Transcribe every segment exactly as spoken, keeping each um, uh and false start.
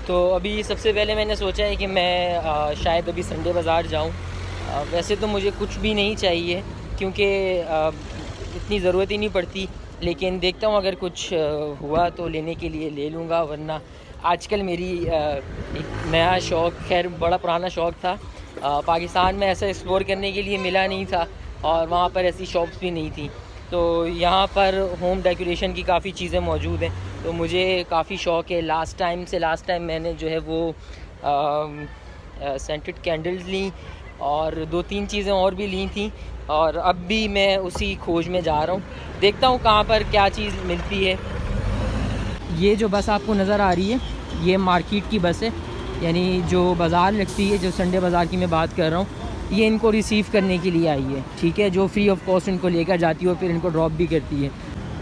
तो अभी सबसे पहले मैंने सोचा है कि मैं आ, शायद अभी संडे बाज़ार जाऊं। आ, वैसे तो मुझे कुछ भी नहीं चाहिए क्योंकि आ, इतनी ज़रूरत ही नहीं पड़ती, लेकिन देखता हूं अगर कुछ आ, हुआ तो लेने के लिए ले लूँगा, वरना आजकल मेरी आ, एक नया शौक़, खैर बड़ा पुराना शौक़ था, आ, पाकिस्तान में ऐसा एक्सप्लोर करने के लिए मिला नहीं था और वहाँ पर ऐसी शॉप्स भी नहीं थी। तो यहाँ पर होम डेकोरेशन की काफ़ी चीज़ें मौजूद हैं, तो मुझे काफ़ी शौक़ है। लास्ट टाइम से लास्ट टाइम मैंने जो है वो सेंटेड कैंडल्स ली और दो तीन चीज़ें और भी ली थी, और अब भी मैं उसी खोज में जा रहा हूँ। देखता हूँ कहाँ पर क्या चीज़ मिलती है। ये जो बस आपको नज़र आ रही है, ये मार्केट की बस है, यानी जो बाज़ार लगती है, जो संडे बाज़ार की मैं बात कर रहा हूँ, ये इनको रिसीव करने के लिए आई है, ठीक है, जो फ्री ऑफ कॉस्ट इनको लेकर जाती है और फिर इनको ड्रॉप भी करती है।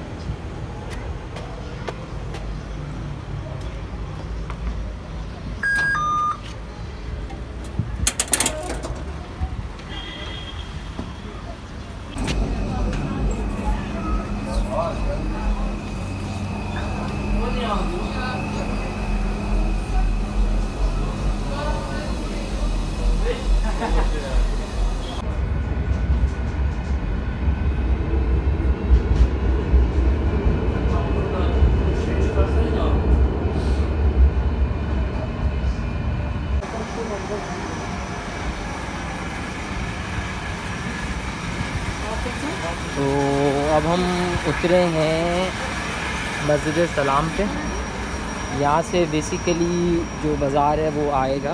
तो अब हम उतरे हैं मस्जिद सलाम पे। यहाँ से बेसिकली जो बाज़ार है वो आएगा।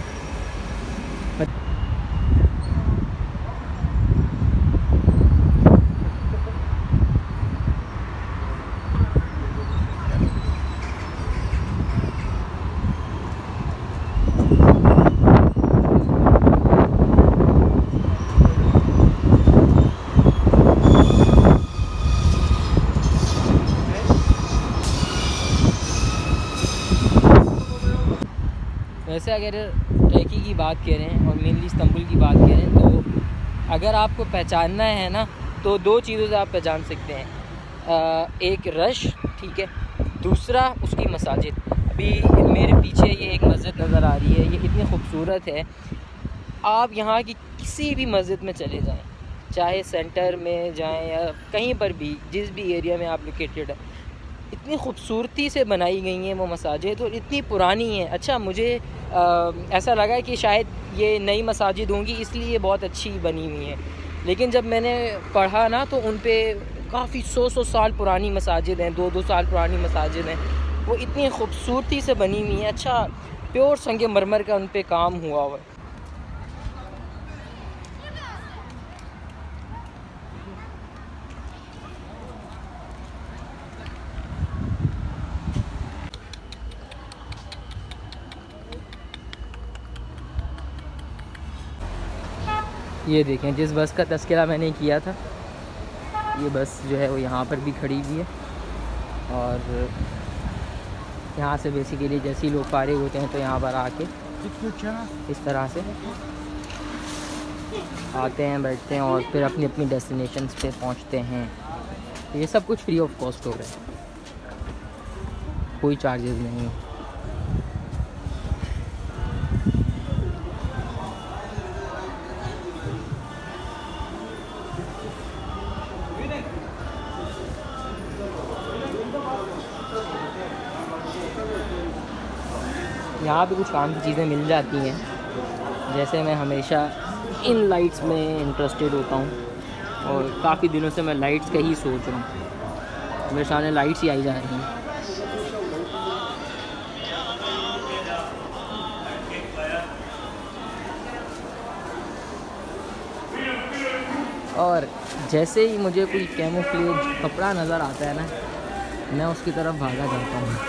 वैसे अगर टर्की की बात करें और मेनली इस्तांबुल की बात करें, तो अगर आपको पहचानना है ना, तो दो चीज़ों से आप पहचान सकते हैं। एक रश, ठीक है, दूसरा उसकी मसाजिद। अभी मेरे पीछे ये एक मस्जिद नज़र आ रही है, ये इतनी खूबसूरत है। आप यहाँ की किसी भी मस्जिद में चले जाएं, चाहे सेंटर में जाएं या कहीं पर भी, जिस भी एरिया में आप लोकेटेड है, इतनी खूबसूरती से बनाई गई हैं वो मसाजिद और इतनी पुरानी हैं। अच्छा, मुझे आ, ऐसा लगा कि शायद ये नई मसाजिद होंगी इसलिए बहुत अच्छी बनी हुई हैं, लेकिन जब मैंने पढ़ा ना तो उन पे काफ़ी सौ सौ साल पुरानी मसाजिद हैं, दो दो साल पुरानी मसाजिद हैं, वो इतनी खूबसूरती से बनी हुई हैं। अच्छा, प्योर संगमरमर का उन पे काम हुआ हुआ है। ये देखें, जिस बस का तज़किरा मैंने किया था, ये बस जो है वो यहाँ पर भी खड़ी हुई है, और यहाँ से बेसिकली जैसे ही लोग फारिग होते हैं तो यहाँ पर आके इस तरह से आते हैं, बैठते हैं और फिर अपनी अपनी डेस्टिनेशंस पे पहुँचते हैं। तो ये सब कुछ फ्री ऑफ कॉस्ट हो रहा है, कोई चार्जेस नहीं। यहाँ पे कुछ काम की चीज़ें मिल जाती हैं, जैसे मैं हमेशा इन लाइट्स में इंटरेस्टेड होता हूँ और काफ़ी दिनों से मैं लाइट्स का ही सोच रहा हूँ। मेरे सामने लाइट्स ही आई जा रही हैं। और जैसे ही मुझे कोई कैमोफ्लेज कपड़ा नज़र आता है ना, मैं उसकी तरफ भागा जाता हूँ।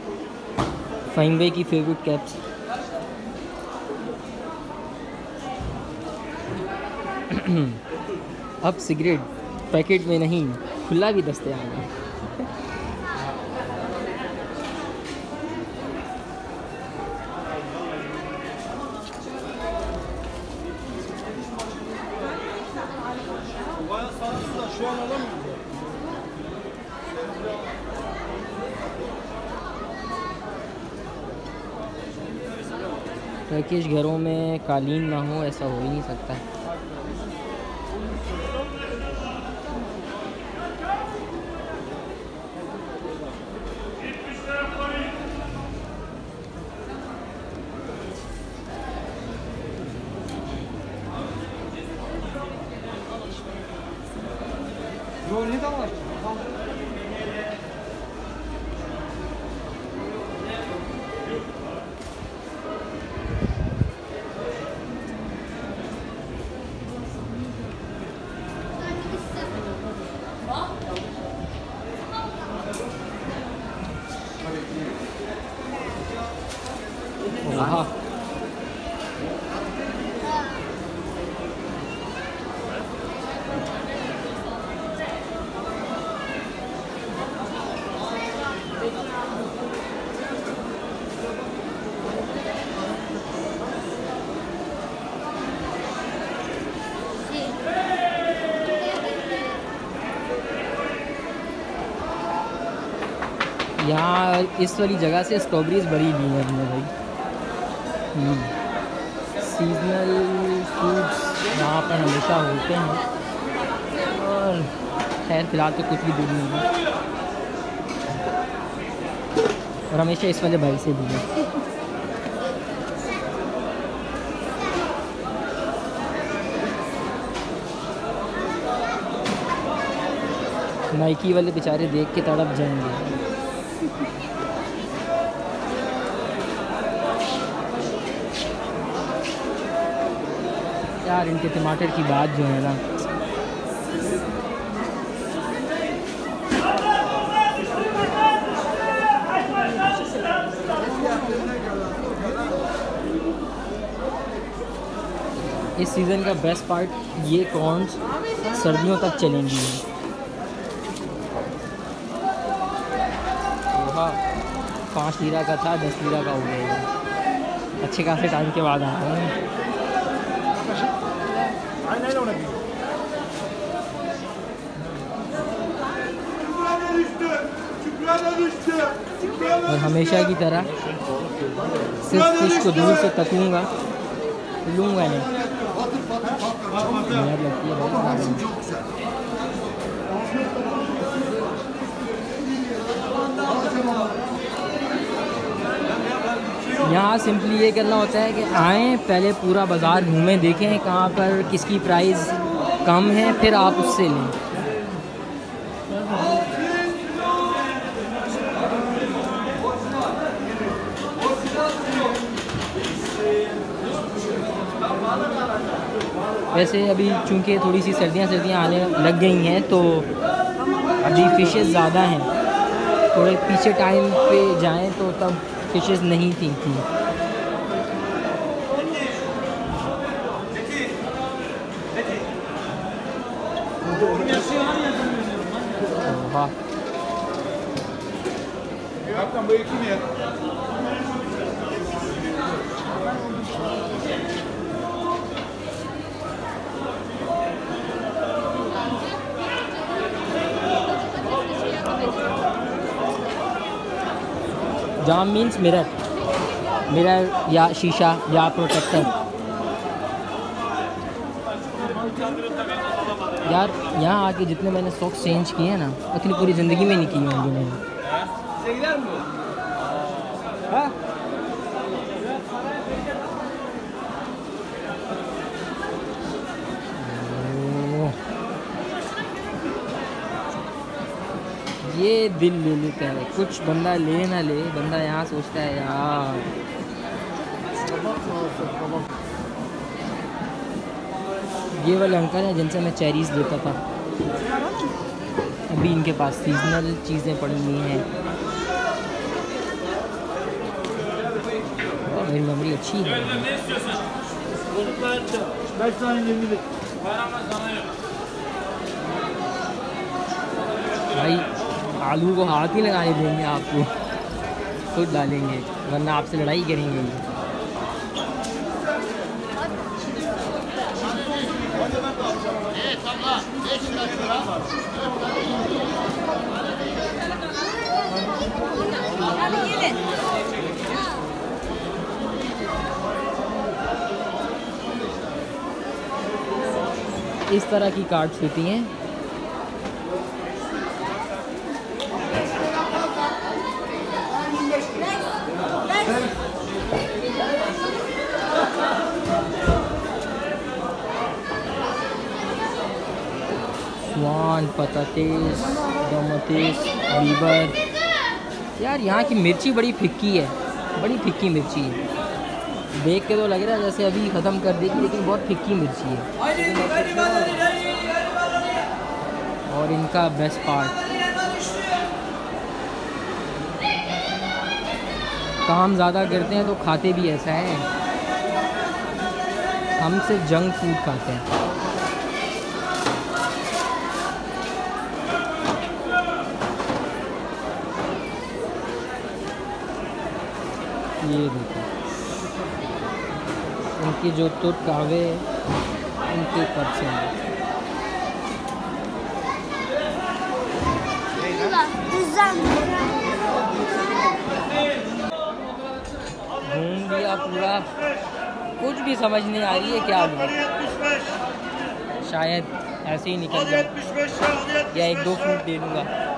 फ़हीम भाई की फेवरेट कैप्स। अब सिगरेट पैकेट में नहीं, खुला भी दस्तयाब है। टर्किश घरों में कालीन ना हो ऐसा हो ही नहीं सकता। हाँ यहाँ इस वाली जगह से स्ट्रॉबेरीज बड़ी ली है हमने भाई। सीजनल फ्रूट्स यहाँ पर हमेशा होते हैं और खैर फ़िलहाल तो कुछ भी दूर नहीं है और हमेशा इस वाले भाई से भी है। नाइकी वाले बेचारे देख के तड़प जाएंगे। यार इनके टमाटर की बात जो है ना, इस सीज़न का बेस्ट पार्ट ये कॉर्न्स सर्दियों तक चलेंगी। हाँ पाँच लीरा का था, दस लीरा का हो गया। अच्छे खासे टाइम के बाद आया हूँ। और हमेशा की तरह सिर्फ फिश को दूर से तकूँगा, लूँगा नहीं। मेहनत लगती है बहुत। यहाँ सिंपली ये करना होता है कि आएँ, पहले पूरा बाज़ार घूमें, देखें कहाँ पर किसकी प्राइस कम है, फिर आप उससे लें। वैसे अभी चूँकि थोड़ी सी सर्दियाँ सर्दियाँ आने लग गई हैं तो अभी फ़िशेस ज़्यादा हैं। थोड़े पीछे टाइम पे जाएं तो तब फ़िशेस नहीं थी थी वाह। जाम मीन्स मिरर, मिरर या शीशा या प्रोटेक्टर। यार यहाँ आके जितने मैंने सॉक्स चेंज किए हैं ना, उतनी पूरी ज़िंदगी में नहीं की होंगी मैंने। ये दिल ले लेता है, कुछ बंदा ले ना ले, बंदा यहाँ सोचता है यार। ये वाले अंकल हैं जिनसे मैं चेरीज़ लेता था, अभी इनके पास सीजनल चीज़ें पड़ी हुई हैं। मेरी मेमोरी अच्छी है। भाई आलू को हाथ ही लगाने देंगे आपको, खुद डालेंगे वरना आपसे लड़ाई करेंगे। इस तरह की कार्ड्स होती हैं। स्वान, पतातीस, डोमोटिस, बीबर। यार यहाँ की मिर्ची बड़ी फिक्की है, बड़ी फिक्की मिर्ची है। देख के तो लग रहा है जैसे अभी ख़त्म कर देगी, लेकिन बहुत फिक्की मिर्ची है। और इनका बेस्ट पार्ट, काम ज़्यादा करते हैं तो खाते भी ऐसा है। हम सिर्फ जंक फूड खाते हैं। ये देखो इनकी जो तुट कावे इनके कब से हैं। घूम लिया पूरा, कुछ भी समझ नहीं आ रही है क्या लूँ। शायद ऐसे ही निकल जाए या एक दो फ्रूट ले लूँगा।